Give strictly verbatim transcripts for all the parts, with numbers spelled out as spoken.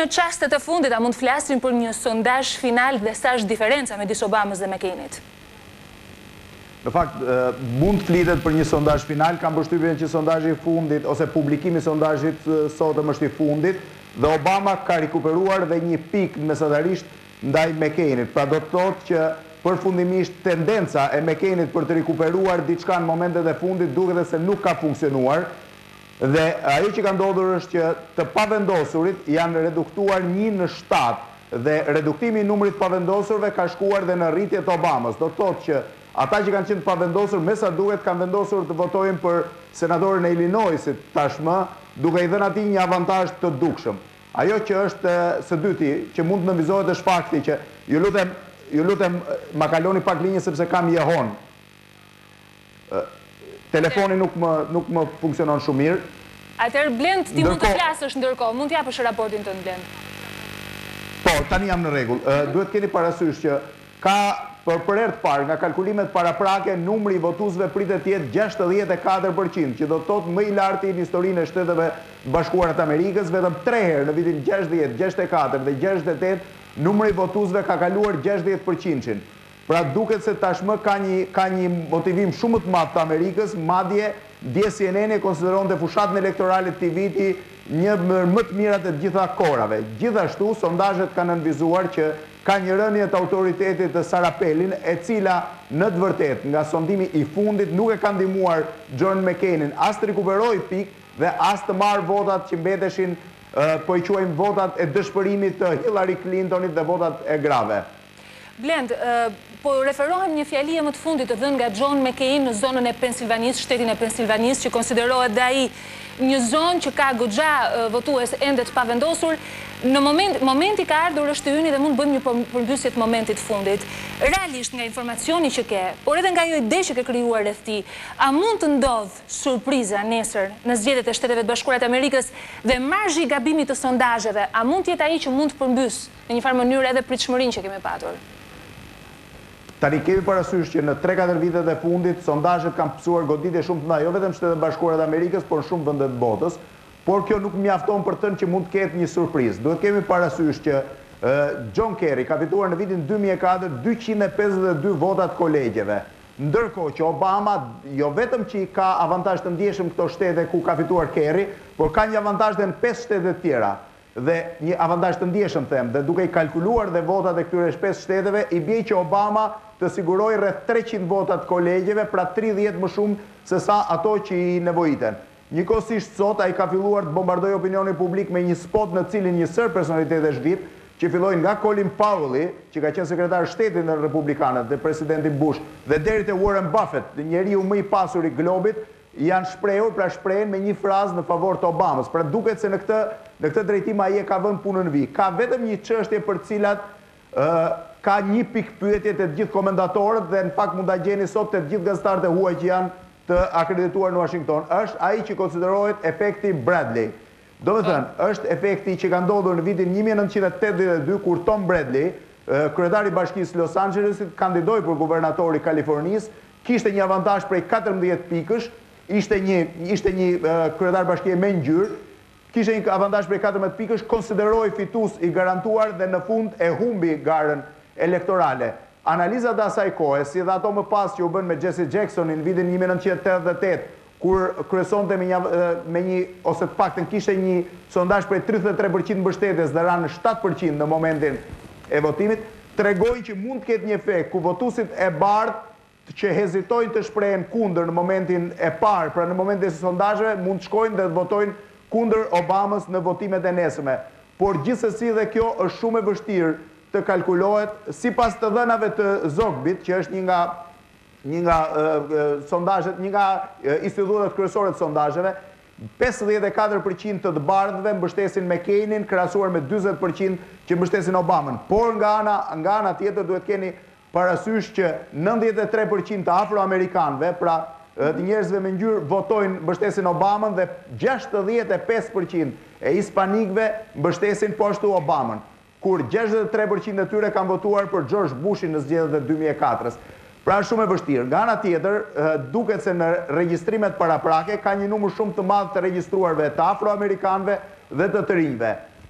në çastet e fundit, a mund të flasim për një sondazh final dhe sa është diferenca midis Obamës dhe McCainit? Në fakt, mund të flitet për një sondazh final, kam përshtypjen që sondazhi i fundit, ose publikimi i sondazhit sotëm është i fundit, dhe Obama ka rikuperuar dhe një pikë mesatarisht ndaj McCainit. Pra do të thotë që përfundimisht tendenca e McCainit për të rikuperuar diçka në momentet e fundit duket se nuk ka funksionuar, dhe ajo që ka ndodhur është që të pavendosurit janë reduktuar një në shtatë dhe reduktimi i numrit pavendosurve ka shkuar dhe në rritje të Obamës. Do të thotë që ata që kanë qenë pavendosur me sa duhet kanë vendosur të votojnë për senatorin e Illinoisit tashmë, duke i dhënë atij një avantazh të dukshëm. Ajo që është së dyti që mund të nënvizohet është fakti që ju lutem ju lutem ma kaloni pak linjë sepse kam jehon. Telefoni nuk më, nuk më funksionon shumë mirë. Atëherë Blend, ti mund të flasësh ndërkohë, mund të japësh raportin tënd Blend. Po, tani jam në rregull. Duhet keni parasysh që ka për për herë të parë nga kalkulimet paraprake numri i votuesve pritet të jetë gjashtëdhjetë e katër përqind, që do të thotë më i larti në historinë e Shteteve Bashkuara të Amerikës, vetëm tre herë në vitin gjashtëdhjetë, gjashtëdhjetë e katër dhe gjashtëdhjetë e tetë numri i votuesve ka kaluar gjashtëdhjetë përqind. Pra duket se tashmë ka një, ka një motivim shumë të madh të Amerikës, madje dje C N N e konsideronte fushatën elektorale të këtij viti një më të mirat e gjitha kohërave. Gjithashtu, sondazhet kanë nënvizuar që ka një rënje të autoritetit të Sarah Palin, e cila në të vërtetë nga sondimi i fundit nuk e ka ndihmuar John McCainin as të rikuperojë pikë dhe as të marrë votat që mbeteshin, po i quajmë votat e dëshpërimit të Hillary Clintonit dhe votat e grave. Blend, po referohem një fjali e më të fundit të dhënë nga John McCain në zonën e Pensilvanisë, shtetin e Pensilvanisë, që konsiderohet dhe ai një zonë që ka goxha votues ende të pavendosur. Në moment, momenti ka ardhur është i hyni dhe mund të bëjmë një përmbysje të momentit fundit. Realisht nga informacioni që ke, por edhe nga ajo ide që ke krijuar rreth tij, a mund të ndodh surpriza nesër në zgjedhjet e Shteteve të Bashkuara të Amerikës dhe marzhi i gabimit të sondazheve, a mund të jetë ai që mund të përmbys në një farë mënyrë edhe pritshmërinë që kemi patur? Tani kemi parasysh që në tre katër vitet e fundit sondazhet kanë pësuar goditje shumë të mëdha, jo vetëm Shtetet Bashkuara të Amerikës, por shumë vende të botës, por kjo nuk mjafton për të thënë që mund të ketë një surprizë. Duhet kemi parasysh që John Kerry ka fituar në vitin dy mijë e katër dyqind e pesëdhjetë dhe dy vota të kolegjeve, ndërkohë që Obama jo vetëm që i ka avantazh të ndjeshëm këto shtete ku ka fituar Kerry, por ka një avantazh dhe në pesë shtete të tjera. Dhe një avantazh të ndjeshëm them, dhe duke i kalkuluar dhe votat e këtyre pesë shteteve, i bie që Obama të siguroj rreth treqind votat kolegjeve, pra tridhjetë më shumë se sa ato që i nevojiten. Njëkohësisht sot ai ka filluar të bombardojë opinionin publik me një spot në cilin një sër personalitetesh V I P, që fillojnë nga Colin Powell, që ka qenë sekretar shtetit në Republikanët dhe presidenti Bush, dhe deri te Warren Buffett, njeriu më i pasur i globit, janë shprehur, pra shprehen me një frazë në favor të Obamës. Pra duket se në këtë në këtë drejtim ai e ka vënë punën vi. Ka vetëm një çështje për të cilat ë ka një pikë pyetje të gjithë komentatorët dhe në fakt mund ta gjeni sot të gjithë gazetarët e huaj që janë të akredituar në Washington. Është ai që konsiderohet efekti Bradley. Do të thënë, është efekti që ka ndodhur në vitin një mijë e nëntëqind e tetëdhjetë e dy kur Tom Bradley, kryetari i Bashkisë Los Angelesit, kandidoi për guvernator i Kalifornisë, kishte një avantazh prej katërmbëdhjetë pikësh, ishte një ishte një kryetar bashkie me ngjyrë, kishte një avantazh prej katërmbëdhjetë pikësh, konsideroi fitues i garantuar dhe në fund e humbi garën elektorale. Analizat e asaj kohe, si dhe ato më pas që u bën me Jesse Jacksonin në vitin një mijë e nëntëqind e tetëdhjetë e tetë, kur kryesonte me një, me një ose të paktën kishte një sondazh prej tridhjetë e tre përqind mbështetjes dhe ranë në shtatë përqind në momentin e votimit, tregojnë që mund të ketë një efekt ku votuesit e bardhë që hezitojnë të shprehen kundër në momentin e parë, pra në momentin e sondazheve, mund të shkojnë dhe të votojnë kundër Obamës në votimet e nesërme. Por gjithsesi dhe kjo është shumë e vështirë të kalkulohet sipas të dhënave të Zogbit, që është një nga një nga sondazhet, një nga institutet kryesore të sondazheve, pesëdhjetë e katër përqind të të bardhëve mbështesin McCainin krahasuar me dyzet përqind që mbështesin Obamën. Por nga ana nga ana tjetër duhet keni parasysh që nëntëdhjetë e tre përqind të afroamerikanëve, pra të njerëzve me ngjyrë, votojnë mbështesin Obamën dhe gjashtëdhjetë e pesë përqind e hispanikëve mbështesin po ashtu Obamën, kur gjashtëdhjetë e tre përqind e tyre kanë votuar për George Bushin në zgjedhjet e dy mijë e katër. Pra është shumë e vështirë. Nga ana tjetër, duket se në regjistrimet paraprake ka një numër shumë të madh të regjistruarve të afroamerikanëve dhe të të rinjve.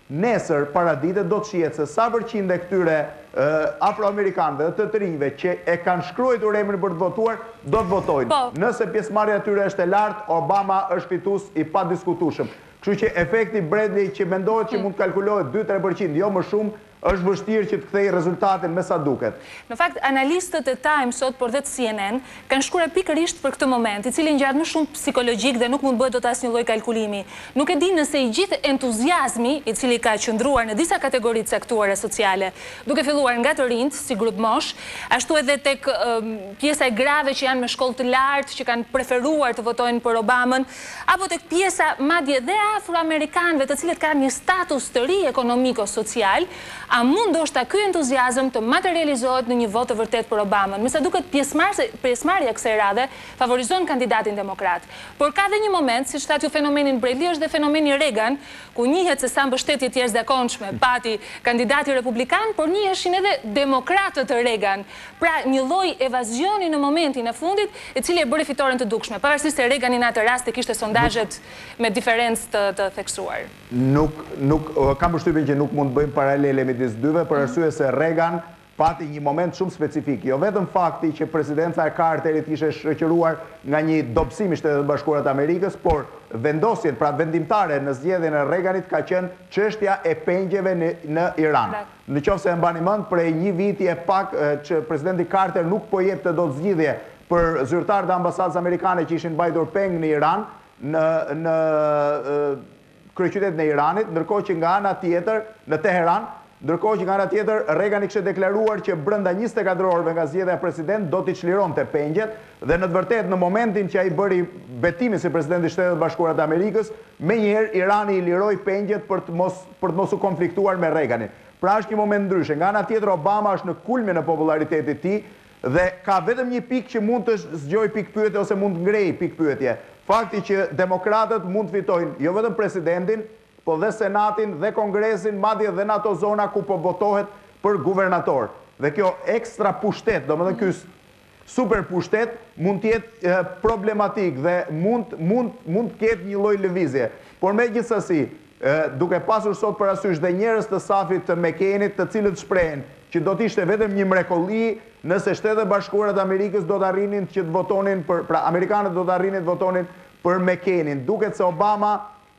nesër paradite do të shihet se sa përqind e këtyre afroamerikanëve dhe të të rinjve që e kanë shkruar emrin për të votuar, do të votojnë. Nëse pjesëmarrja e tyre është e lartë, Obama është fitues i padiskutueshëm. Kështu që efekti Bradley që mendohet që mund të kalkulohet dy tre përqind, jo më shumë, është vështirë që të kthejë rezultatin me sa duket. Në fakt, analistët e Times sot, por dhe të C N N, kanë shkruar pikërisht për këtë moment, i cili ngjahet më shumë psikologjik dhe nuk mund bëhet dot asnjë lloj kalkulimi. Nuk e di nëse i gjithë entuziazmi, i cili ka qëndruar në disa kategori të caktuara sociale, duke filluar nga të rinjt, si grup mosh, ashtu edhe tek um, pjesa e grave që janë me shkollë të lartë, që kanë preferuar të votojnë për Obamën, apo tek pjesa madje dhe afroamerikanëve, të cilët kanë një status të ri ekonomiko-social, a mund ndoshta ky entuziazëm të materializohet në një votë të vërtet për Obamën? Me sa duket pjesëmarrja kësaj radhe favorizon kandidatin demokrat. Por ka dhe një moment, siç thatë ju fenomenin Bradley, është dhe fenomeni Reagan, ku njihet se sa mbështetje të jashtëzakonshme pati kandidati republikan, por njiheshin edhe demokratët e Reagan. Pra një lloj evazioni në momentin e fundit, i cili e bëri fitoren të dukshme, pavarësisht se Reagani në atë rast e kishte sondazhet me diferencë të, të theksuar. Nuk, nuk, kam përshtypjen që nuk mund të bëjmë paralele midis dyve, për arsye se Reagan pati një moment shumë specifik. Jo vetëm fakti që presidenca e Carterit ishte shoqëruar nga një dobësim i Shtetet Bashkuara të Amerikës, por vendosjen, pra vendimtare në zgjedhjen e Reaganit ka qenë çështja e pengjeve në, në Iran. Në qoftë se e mbani mend, prej një viti e pak që presidenti Carter nuk po jepte dot zgjidhje për zyrtarët e ambasadës amerikane që ishin mbajtur peng në Iran, në në kryeqytetin e Iranit, ndërkohë që nga ana tjetër në Teheran, ndërkohë që nga ana tjetër Reagan i kishte deklaruar që brenda njëzet e katër orëve nga zgjedhja e president do t'i çlironte pengjet, dhe në të vërtetë në momentin që ai bëri betimin si president i Shtetit Bashkuar të Amerikës, menjëherë Irani i liroi pengjet për të mos për të mos u konfliktuar me Reaganin. Pra është një moment ndryshe. Nga ana tjetër Obama është në kulmin e popularitetit të tij dhe ka vetëm një pikë që mund të zgjojë pikpyetje ose mund të ngrejë pikpyetje. Fakti që demokratët mund të fitojnë jo vetëm presidentin, po dhe senatin dhe kongresin, madje dhe në ato zona ku po votohet për guvernator. Dhe kjo ekstra pushtet, do më dhe ky super pushtet, mund tjetë problematik dhe mund, mund, mund ketë një lloj lëvizje. Por me gjithsesi, duke pasur sot parasysh dhe njerëz të safit të McCainit, të cilët shprehen që do t'ishte vetëm një mrekulli nëse Shtetet Bashkuara të Amerikës do të arrinin që të votonin për, pra Amerikanët do të arrinin të votonin për McCainin. Duket se Obama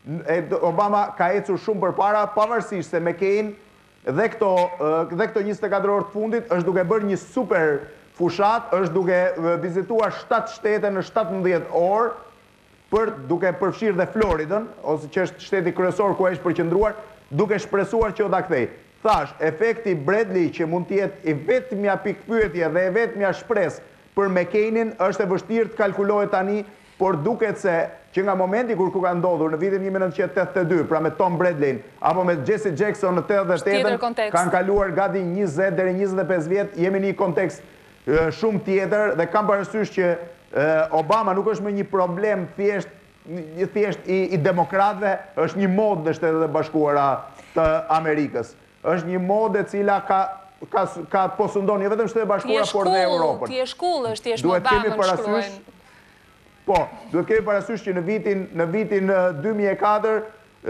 Obama ka ecur shumë përpara, pavarësisht se McCain dhe këto dhe këto njëzet e katër orë të fundit është duke bërë një super fushat, është duke vizituar shtatë shtete në shtatëmbëdhjetë orë, për duke përfshirë dhe Floridën, ose që është shteti kryesor ku ai është përqendruar, duke shpresuar që do ta kthejë. Thash, efekti Bradley që mund të jetë i vetmja pikpyetje dhe i vetmja shpresë për McCainin është e vështirë të kalkulohet tani, por duket se që nga momenti kur ku ka ndodhur në vitin një mijë e nëntëqind e tetëdhjetë e dy, pra me Tom Bradley apo me Jesse Jackson në tetëdhjetë e tetën, kanë kaluar gati njëzet deri njëzet e pesë vjet, jemi në një kontekst shumë tjetër dhe kam parasysh që Obama nuk është më një problem thjesht thjesht i, i demokratëve, është një modë në Shtetet e Bashkuara të Amerikës. Është një modë e cila ka ka ka po sundon jo vetëm Shtetet e Bashkuara por dhe Europën. Ti je shkull, është ti je Obama shkruajnë. Po, duhet kemi parasysh që në vitin në vitin dy mijë e katër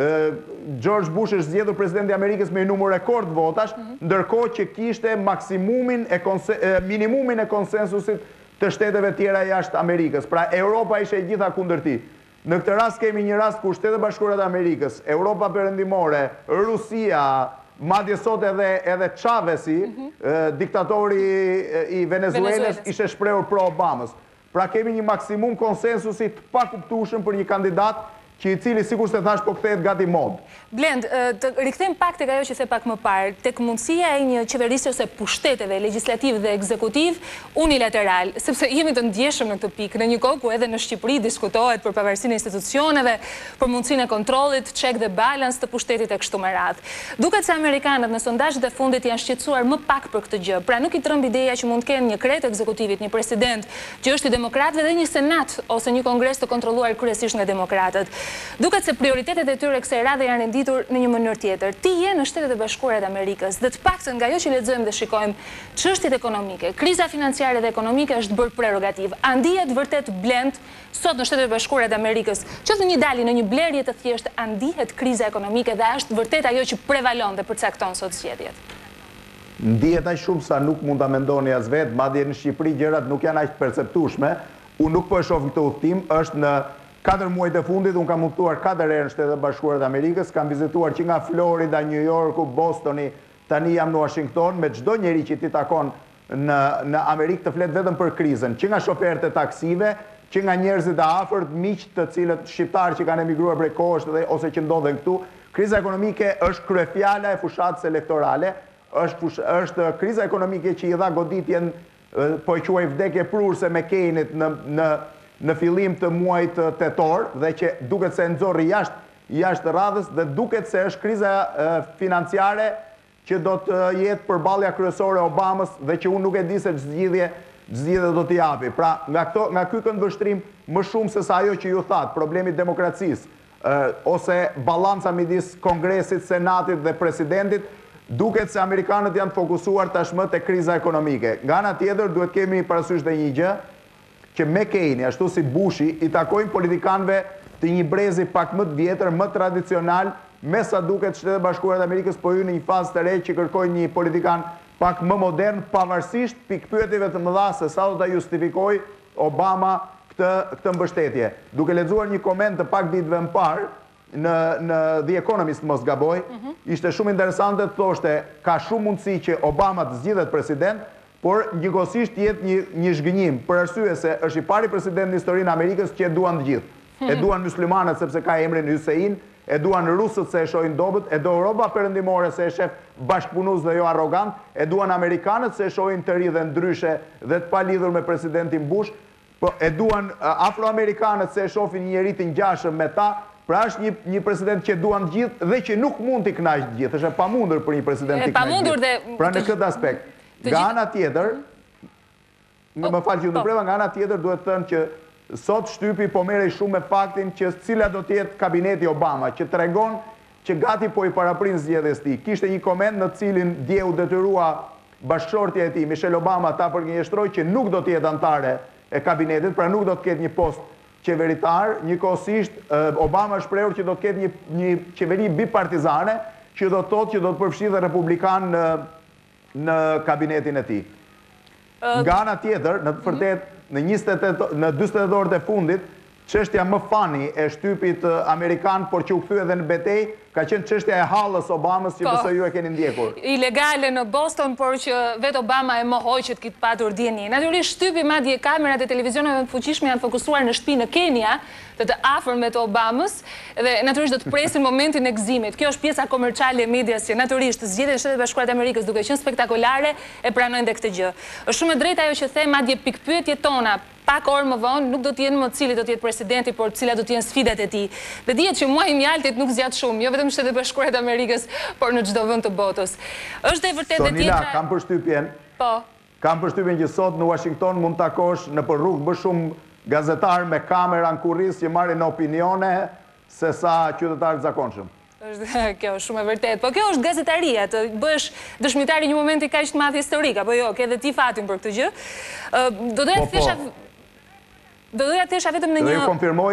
George Bush është zgjedhur presidenti i Amerikës me një numër rekord votash, ndërkohë që kishte maksimumin e minimumin e konsensusit të shteteve tjera jashtë Amerikës. Pra Europa ishte e gjitha kundër tij. Në këtë rast kemi një rast ku Shtetet Bashkuara të Amerikës, Europa Perëndimore, Rusia, madje sot edhe edhe Chavez'i, diktatori i Venezuelës, ishte shprehur pro Obamës. Pra kemi një maksimum konsensusi të pakuptueshëm për një kandidat që i cili sikur se thash po kthehet gati mod. Blend, të rikthem pak tek ajo që the pak më parë, tek mundësia e një qeverisje ose pushteteve legislativ dhe ekzekutiv unilateral, sepse jemi të ndjeshëm në këtë pikë, në një kohë ku edhe në Shqipëri diskutohet për pavarësinë e institucioneve, për mundësinë e kontrollit, check the balance të pushtetit e kështu me radhë. Duket se amerikanët në sondazhet e fundit janë shqetësuar më pak për këtë gjë. Pra nuk i tremb ideja që mund të kenë një krye të ekzekutivit, një president që është i demokratëve dhe një senat ose një kongres të kontrolluar kryesisht nga demokratët. Duket se prioritetet e tyre kësaj radhe janë nditur në një mënyrë tjetër. Ti je në Shtetet e Bashkuara të Amerikës dhe të paktën nga ajo që lexojmë dhe shikojmë, çështjet ekonomike, kriza financiare dhe ekonomike është bërë prerogativ. A ndihet vërtet blend sot në Shtetet e Bashkuara të Amerikës, qoftë në një dalje në një blerje të thjeshtë, a ndihet kriza ekonomike dhe është vërtet ajo që prevalon dhe përcakton sot zgjedhjet? Ndihet aq shumë sa nuk mund ta mendoni as vetë, madje në Shqipëri gjërat nuk janë aq perceptueshme. Unë nuk po e shoh këtë udhtim, është në katër muajt e fundit, unë kam udhëtuar katër herë në Shtetet e Bashkuara të Amerikës, kam vizituar që nga Florida, New Yorku, Bostoni, tani jam në Washington, me çdo njeri që ti takon në, në Amerikë të flet vetëm për krizën, që nga shoferët e taksive, që nga njerëzit e afërt, miq të cilët shqiptarë që kanë emigruar prej kohësh dhe ose që ndodhen këtu. Kriza ekonomike është kryefjala e fushatës elektorale, është, është kriza ekonomike që i dha goditjen, po e quaj vdekje prurse McCainit në, në, në fillim të muajit tetor, dhe që duket se nxorri jashtë, jashtë radhës, dhe duket se është kriza financiare që do të jetë përballja kryesore e Obamës dhe që unë nuk e di se zgjidhje zgjidhje do t'i japi. Pra, nga këto, nga ky këndvështrim më shumë se sa ajo që ju thatë, problemi demokracisë, ose balanca midis Kongresit, Senatit dhe Presidentit, duket se Amerikanët janë fokusuar tashmë te kriza ekonomike. Nga ana tjetër, duhet kemi parasysh dhe një gjë, që McCaini, ashtu si Bushi, i takojnë politikanëve të një brezi pak më të vjetër, më tradicional, me sa duket Shtetet e Bashkuara të Amerikës po hyn në një fazë të re që kërkojnë një politikan pak më modern, pavarësisht pikpyetjeve të mëdha se sa do ta justifikoj Obama këtë, këtë mbështetje. Duke lexuar një koment të pak ditëve më parë, në, në The Economist mos gaboj, mm-hmm. ishte shumë interesante të thoshte, ka shumë mundësi që Obama të zgjidhet president, por njëkohësisht jetë një, një zhgënjim, për arsye se është i pari president në historinë e Amerikës që e duan të gjithë. Mm-hmm. E duan muslimanët sepse ka emrin Hussein, e duan rusët se e shohin dobët, e do Europa perëndimore se e shef bashkëpunues dhe jo arrogant, e duan amerikanët se e shohin të ri dhe ndryshe dhe të palidhur me presidentin Bush, po e duan afroamerikanët se e shohin një njerëz të ngjashëm me ta. Pra është një, një president që duan të gjithë dhe që nuk mund t'i kënaqë të gjithë. Është e pamundur për një president t'i kënaqë të gjithë. Pra në këtë aspekt. Nga ana tjetër, më falë që ndërpreva, nga ana tjetër duhet të thënë që sot shtypi po merrej shumë me faktin që cila do të jetë kabineti Obama, që tregon që gati po i paraprin zgjedhjes tij. Kishte një koment në cilin dje u detyrua bashkëshortja e tij, Michelle Obama, ta përgjigjëstroi që nuk do të jetë antare e kabinetit, pra nuk do të ketë një post qeveritar. Njëkohësisht Obama është shprehur që do të ketë një, një qeveri bipartizane, që do të thotë që do të përfshijë dhe republikan në, në kabinetin e tij. Nga ana tjetër, në të vërtetë, në njëzet e tetë, në dyzet e tetë orët e fundit, çështja më fani e shtypit amerikan, por që u kthye edhe në betejë, ka qenë çështja e hallës Obamës që besoj ju e keni ndjekur. Ilegale në Boston, por që vetë Obama e mohoi që të kitë patur dieni. Natyrisht shtypi madje kamerat e televizioneve të fuqishme janë fokusuar në shtëpi në Kenya, të të afërme të Obamës, dhe natyrisht do të presin momentin e gëzimit. Kjo është pjesa komerciale e medias që natyrisht zgjedhjet e Shtetit Bashkuar të Amerikës duke qenë spektakolare e pranojnë dhe këtë gjë. Është shumë e drejtë ajo që the, madje pikpyetjet tona pak orë më vonë nuk do të jenë më cili do të jetë presidenti, por cilat do të jenë sfidat e tij. Dhe dihet që muaji i mjaltit nuk zgjat shumë, jo vetëm në Shtetet Bashkuara të Amerikës, por në çdo vend të botës. Është e vërtetë dhe tjetra. Sonila, kam përshtypjen. Po. Kam përshtypjen që sot në Washington mund takosh në për rrugë më shumë gazetar me kamera në kurris që marrin opinione se sa qytetarë të zakonshëm. Kjo është shumë e vërtetë. Po kjo është gazetaria, të bësh dëshmitari një momenti kaq të madh historik, apo jo, ke edhe ti fatin për këtë gjë. Do doja të thesha Do doja të thesha vetëm në një... Dhe ju konfirmoj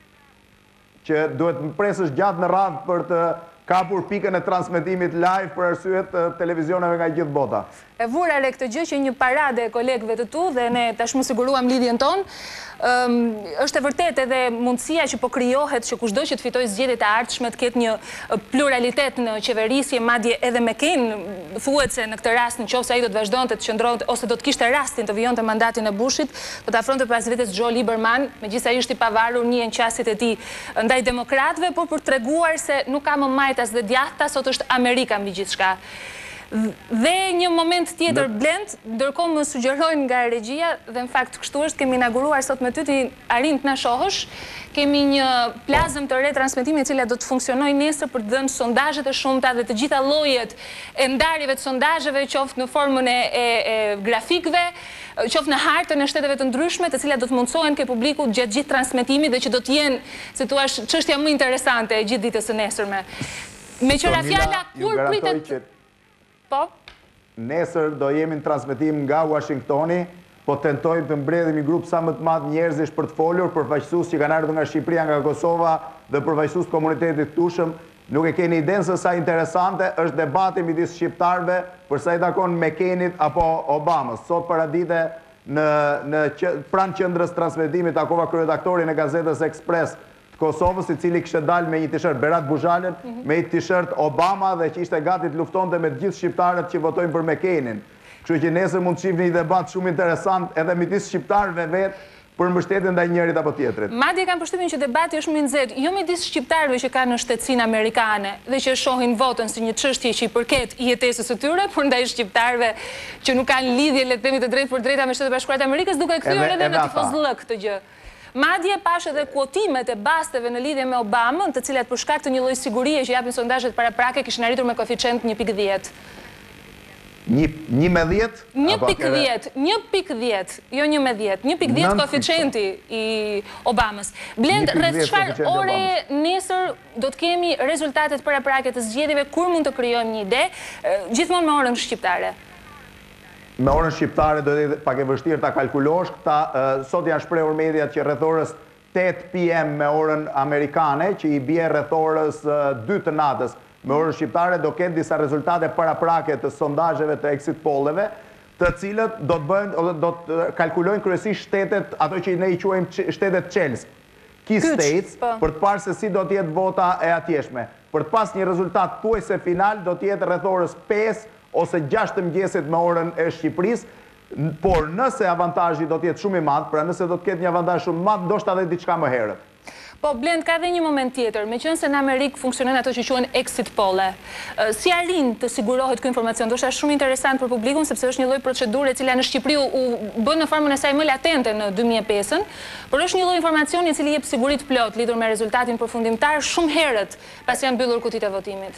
që duhet më presësh gjatë në radhë për të kapur pikën e transmetimit live për arsyet të televizioneve nga gjithë bota. E vura re këtë gjë që një parade e kolegëve të tu dhe ne tashmë siguruam lidhjen tonë. Um, është e vërtet edhe mundësia që po krijohet që kushdo që të fitojë zgjedhjet e ardhshme të ketë një pluralitet në qeverisje, madje edhe McCain thuhet se në këtë rast nëse ai do të vazhdonte të qëndronte ose do të kishte rastin të vijonte mandatin e Bushit, do të afronte pas vetes Joe Lieberman, megjithëse ai është i pavarur njihen qasjet e tij ndaj demokratëve, por për treguar se nuk ka më majtas dhe djathta, sot është Amerika mbi gjithçka. Dhe një moment tjetër blend, ndërkohë më sugjerojnë nga regjia, dhe në fakt kështu është, kemi inauguruar sot me ty, ti arrin të na shohësh, kemi një plazëm të re transmetimi e cila do të funksionojë nesër për të dhënë sondazhet e shumta dhe të gjitha llojet e ndarjeve të sondazheve, qoftë në formën e, e, e grafikëve, qoftë në hartën e shteteve të ndryshme, të cilat do të mundsohen ke publiku gjatë gjithë transmetimit dhe që do të jenë, si thua, çështja më interesante e gjithë ditës së nesërme. Me qëra fjala, kur pritet... Po? Nesër do jemi në transmetim nga Washingtoni, po tentojmë të mbledhim një grup sa më të madh njerëzish për të folur, përfaqësues që kanë ardhur nga Shqipëria, nga Kosova dhe përfaqësues komunitetit tushëm. Nuk e keni idenë se sa interesante është debati midis shqiptarëve për sa i takon McCainit apo Obamës. Sot paradite në në pranë qendrës transmetimit takova kryeredaktorin e gazetës Express të Kosovës, i cili kishte dalë me një t-shirt Berat Buzhalën, me një t-shirt Obama dhe që ishte gati të luftonte me të gjithë shqiptarët që votojnë për McCainin. Kështu që nesër mund të shihni një debat shumë interesant edhe midis shqiptarëve vetë për mbështetjen ndaj njërit apo tjetrit. Madje kam përshtypjen që debati është më i nxehtë, jo midis shqiptarëve që kanë në shtetësinë amerikane dhe që shohin votën si një çështje që i përket jetesës së tyre, por ndaj shqiptarëve që nuk kanë lidhje le të themi të drejtë për drejta me Shtetet e Bashkuara të Amerikës, duke kthyer edhe në tifozllëk këtë gjë. Madje pash edhe kuotimet e basteve në lidhje me Obamën, të cilat për shkak të një lloji sigurie që japin sondazhet paraprake kishin arritur me koeficient një pikë dhjetë. Një me dhjetë? Një pikë dhjetë, një pikë dhjetë, jo një me dhjetë, një pikë dhjetë koeficienti i Obamës. Blend, rreth çfarë ore nesër do të kemi rezultatet paraprake të zgjedhjeve, kur mund të krijojmë një ide, gjithmonë me orën shqiptare? Me orën shqiptare do të jetë pak e vështirë ta kalkulosh, këta sot janë shprehur mediat që rreth orës tetë p m me orën amerikane, që i bie rreth orës dy të natës me orën shqiptare, do ketë disa rezultate paraprake të sondazheve të exit polleve, të cilët do të bëjnë, do të kalkulojnë kryesisht shtetet, ato që ne i quajmë shtetet Chelsea, key states, për të parë se si do të jetë vota e atjeshme. Për të pas një rezultat thuajse final, do të jetë rreth orës pesë ose gjashtë të mëngjesit me orën e Shqipërisë, por nëse avantazhi do të jetë shumë i madh, pra nëse do të ketë një avantazh shumë i madh, ndoshta edhe diçka më herët. Po, Blend, ka dhe një moment tjetër, me qënë se në Amerikë funksionen ato që quhen exit polle. Si arrin të sigurohet kë informacion? Do është shumë interesant për publikun, sepse është një lloj procedure e cila në Shqipëri u bën në formën e saj më latente në dy mijë e pesë, por është një lloj informacioni i cili jep sigurit plot lidhur me rezultatin përfundimtar shumë herët pas janë mbyllur kutitë e votimit.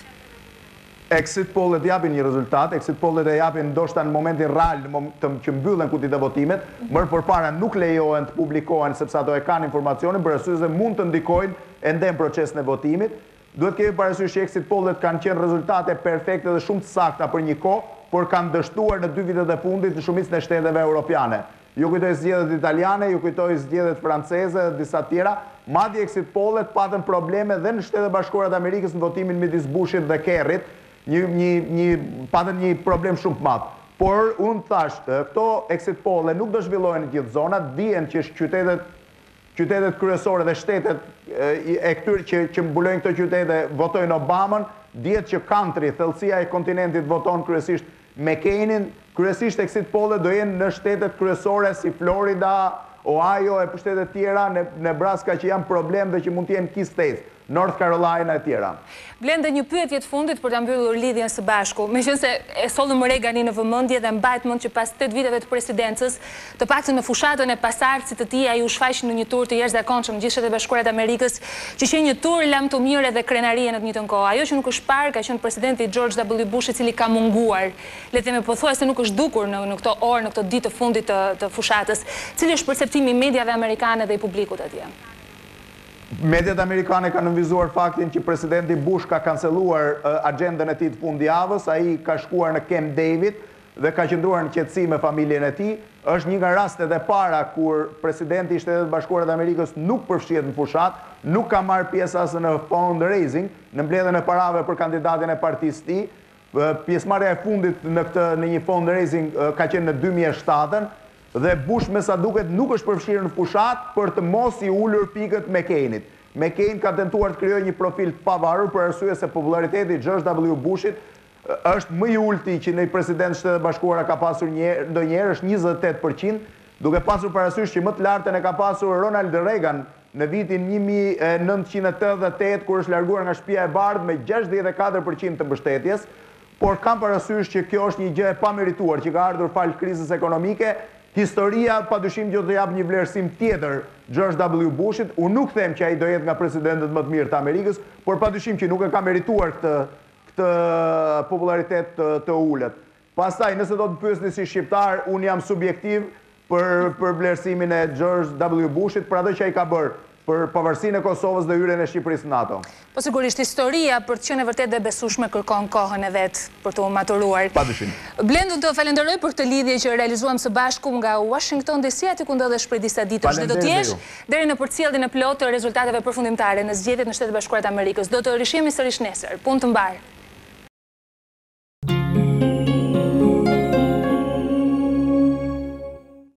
Exit pollet japin një rezultat, exit pollet e japin ndoshta në momentin real të që mbyllen kutitë e votimit, më përpara nuk lejohen të publikohen sepse ato e kanë informacionin, për arsye se mund të ndikojnë ende në procesin e votimit. Duhet kemi parasysh që exit pollet kanë qenë rezultate perfekte dhe shumë të sakta për një kohë, por kanë dështuar në dy vitet e fundit në shumicën e shteteve europiane. Ju kujtoj zgjedhjet italiane, ju kujtoj zgjedhjet franceze dhe disa tjera, madje exit pollet patën probleme dhe në Shtetet e Bashkuara të Amerikës në votimin midis Bushit dhe Kerrit. Një, një, një, patën një problem shumë të madh. Por unë thash, këto exit polle nuk do zhvillohen në gjithë zonat, dihen që qytetet, qytetet kryesore dhe shtetet e këtyre që, që mbulojnë këto qytete votojnë Obamën, dihet që country, thellësia e kontinentit voton kryesisht McCainin, kryesisht exit polle do jenë në shtetet kryesore si Florida, Ohio e për shtetet tjera, Nebraska që janë problem dhe që mund të jenë key states, North Carolina e tjera. Blende, një pyetje të fundit për ta mbyllur lidhjen së bashku. Meqense e sollëm Reagani në vëmendje dhe mbajt mend që pas tetë viteve të presidencës, të paktën në fushatën e pasardhësit të tij ai u shfaq në një tur të jashtëzakonshëm gjithë Shtetet e Bashkuara të Amerikës, që ishte një tur lam të mirë dhe krenarie në të njëjtën kohë. Ajo që nuk është parë ka qenë presidenti George W. Bush, i cili ka munguar. Le të themi pothuajse nuk është dukur në në këto orë, në këto ditë të fundit të, të fushatës. Cili është perceptimi i mediave amerikane dhe i publikut atje? Mediat amerikane kanë nënvizuar faktin që presidenti Bush ka kanceluar agendën e tij të fundjavës, ai ka shkuar në Camp David dhe ka qëndruar në qetësi me familjen e tij. Është një nga rastet e para kur presidenti i Shtetit Bashkuar të Amerikës nuk përfshihet në fushat, nuk ka marrë pjesë as në fundraising, në mbledhjen e parave për kandidatin e partisë së tij. Pjesëmarrja e fundit në këtë në një fundraising ka qenë në dy mijë e shtatë. Dhe Bush me sa duket nuk është përfshirë në fushat për të mos i ulur pikët McCainit. McCain ka tentuar të krijojë një profil të pavarur për arsye se populariteti i George W. Bushit është më i ulti që një president Shtetet Bashkuara ka pasur ndonjëherë, është njëzet e tetë përqind, duke pasur parasysh që më të lartën e ka pasur Ronald Reagan në vitin një mijë e nëntëqind e tetëdhjetë e tetë kur është larguar nga Shtëpia e Bardhë me gjashtëdhjetë e katër përqind të mbështetjes, por kam parasysh që kjo është një gjë e pamerituar që ka ardhur fal krizës ekonomike, Historia padyshim që do të jap një vlerësim tjetër George W. Bushit. Unë nuk them që ai do jetë nga presidentët më të mirë të Amerikës, por padyshim që nuk e ka merituar këtë këtë popularitet të, të ulët. Pastaj, nëse do të pyesni si shqiptar, unë jam subjektiv për për vlerësimin e George W. Bushit për atë që ai ka bërë për pavarësinë e Kosovës dhe hyrjen e Shqipërisë në NATO. Po sigurisht historia për të qenë e vërtet dhe besueshme kërkon kohën e vet për të maturuar. Padyshim. Blendi, të falenderoj për këtë lidhje që realizuam së bashku nga Washington D C, aty ku ndodhesh prej disa ditësh dhe do të jesh deri në përcjelljen e plotë të rezultateve përfundimtare në zgjedhjet në Shtetet e Bashkuara të Amerikës. Do të rishihemi sërish nesër. Punë të mbar.